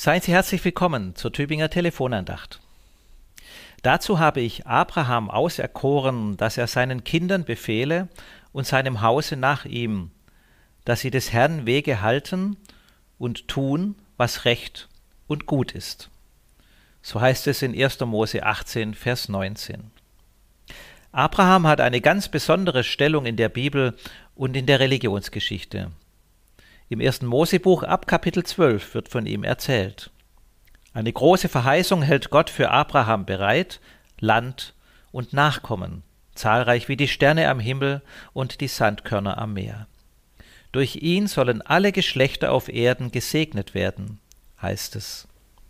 Seien Sie herzlich willkommen zur Tübinger Telefonandacht. Dazu habe ich Abraham auserkoren, dass er seinen Kindern befehle und seinem Hause nach ihm, dass sie des Herrn Wege halten und tun, was recht und gut ist. So heißt es in 1. Mose 18, Vers 19. Abraham hat eine ganz besondere Stellung in der Bibel und in der Religionsgeschichte. Im 1. Mosebuch ab Kapitel 12 wird von ihm erzählt. Eine große Verheißung hält Gott für Abraham bereit, Land und Nachkommen, zahlreich wie die Sterne am Himmel und die Sandkörner am Meer. Durch ihn sollen alle Geschlechter auf Erden gesegnet werden, heißt es.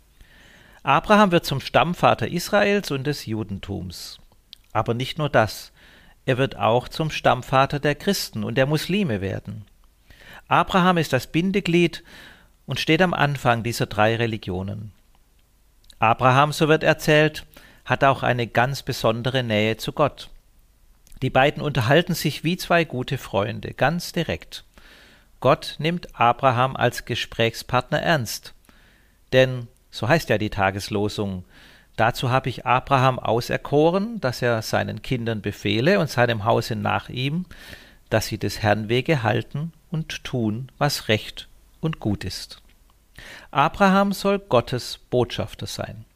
Abraham wird zum Stammvater Israels und des Judentums. Aber nicht nur das, er wird auch zum Stammvater der Christen und der Muslime werden. Abraham ist das Bindeglied und steht am Anfang dieser drei Religionen. Abraham, so wird erzählt, hat auch eine ganz besondere Nähe zu Gott. Die beiden unterhalten sich wie zwei gute Freunde, ganz direkt. Gott nimmt Abraham als Gesprächspartner ernst. Denn, so heißt ja die Tageslosung, dazu habe ich Abraham auserkoren, dass er seinen Kindern befehle und seinem Hause nach ihm, dass sie des Herrn Wege halten und tun, was recht und gut ist. Abraham soll Gottes Botschafter sein.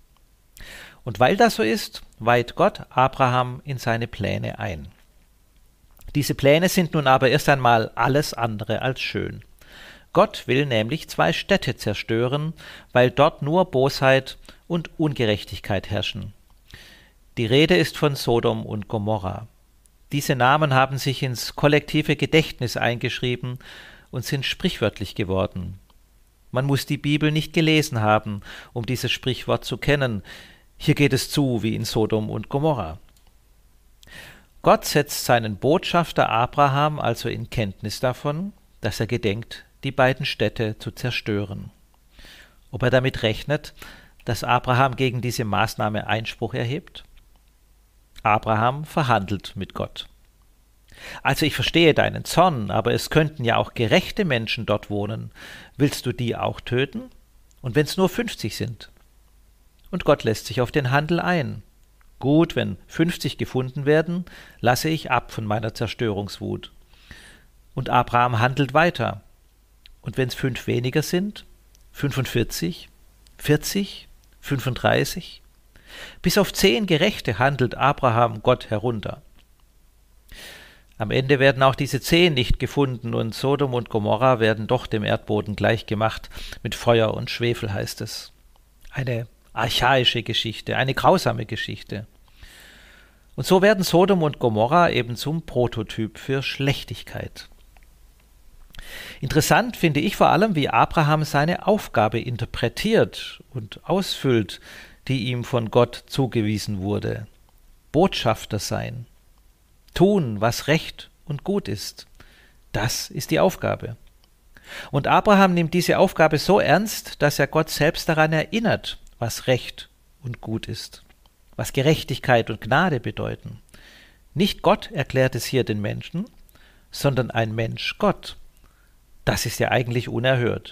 Und weil das so ist, weiht Gott Abraham in seine Pläne ein. Diese Pläne sind nun aber erst einmal alles andere als schön. Gott will nämlich zwei Städte zerstören, weil dort nur Bosheit und Ungerechtigkeit herrschen. Die Rede ist von Sodom und Gomorra. Diese Namen haben sich ins kollektive Gedächtnis eingeschrieben und sind sprichwörtlich geworden. Man muss die Bibel nicht gelesen haben, um dieses Sprichwort zu kennen. Hier geht es zu wie in Sodom und Gomorra. Gott setzt seinen Botschafter Abraham also in Kenntnis davon, dass er gedenkt, die beiden Städte zu zerstören. Ob er damit rechnet, dass Abraham gegen diese Maßnahme Einspruch erhebt? Abraham verhandelt mit Gott. Also ich verstehe deinen Zorn, aber es könnten ja auch gerechte Menschen dort wohnen. Willst du die auch töten? Und wenn es nur 50 sind? Und Gott lässt sich auf den Handel ein. Gut, wenn 50 gefunden werden, lasse ich ab von meiner Zerstörungswut. Und Abraham handelt weiter. Und wenn es 5 weniger sind? 45? 40? 35? Bis auf 10 Gerechte handelt Abraham Gott herunter. Am Ende werden auch diese 10 nicht gefunden und Sodom und Gomorra werden doch dem Erdboden gleichgemacht. Mit Feuer und Schwefel heißt es. Eine archaische Geschichte, eine grausame Geschichte. Und so werden Sodom und Gomorra eben zum Prototyp für Schlechtigkeit. Interessant finde ich vor allem, wie Abraham seine Aufgabe interpretiert und ausfüllt, die ihm von Gott zugewiesen wurde. Botschafter sein. Tun, was recht und gut ist. Das ist die Aufgabe. Und Abraham nimmt diese Aufgabe so ernst, dass er Gott selbst daran erinnert, was recht und gut ist, was Gerechtigkeit und Gnade bedeuten. Nicht Gott erklärt es hier den Menschen, sondern ein Mensch Gott. Das ist ja eigentlich unerhört.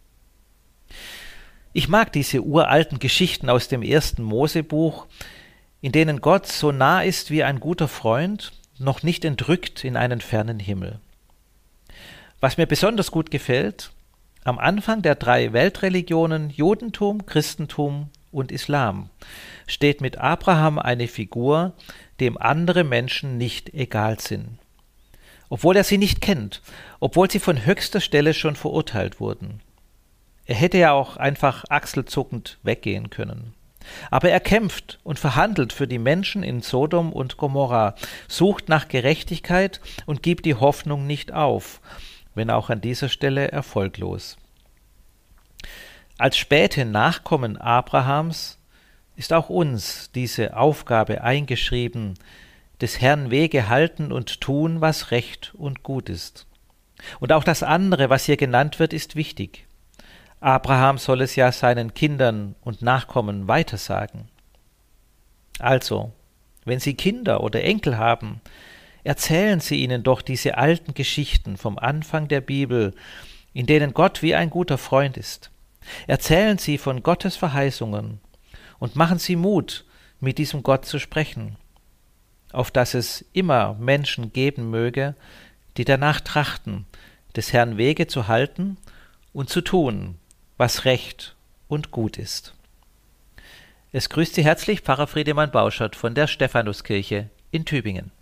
Ich mag diese uralten Geschichten aus dem 1. Mosebuch, in denen Gott so nah ist wie ein guter Freund, noch nicht entrückt in einen fernen Himmel. Was mir besonders gut gefällt, am Anfang der 3 Weltreligionen Judentum, Christentum und Islam steht mit Abraham eine Figur, dem andere Menschen nicht egal sind. Obwohl er sie nicht kennt, obwohl sie von höchster Stelle schon verurteilt wurden. Er hätte ja auch einfach achselzuckend weggehen können. Aber er kämpft und verhandelt für die Menschen in Sodom und Gomorra, sucht nach Gerechtigkeit und gibt die Hoffnung nicht auf, wenn auch an dieser Stelle erfolglos. Als späte Nachkommen Abrahams ist auch uns diese Aufgabe eingeschrieben, des Herrn Wege halten und tun, was recht und gut ist. Und auch das andere, was hier genannt wird, ist wichtig. Abraham soll es ja seinen Kindern und Nachkommen weitersagen. Also, wenn Sie Kinder oder Enkel haben, erzählen Sie ihnen doch diese alten Geschichten vom Anfang der Bibel, in denen Gott wie ein guter Freund ist. Erzählen Sie von Gottes Verheißungen und machen Sie Mut, mit diesem Gott zu sprechen, auf dass es immer Menschen geben möge, die danach trachten, des Herrn Wege zu halten und zu tun, was recht und gut ist. Es grüßt Sie herzlich Pfarrer Friedemann Bauschert von der Stephanuskirche in Tübingen.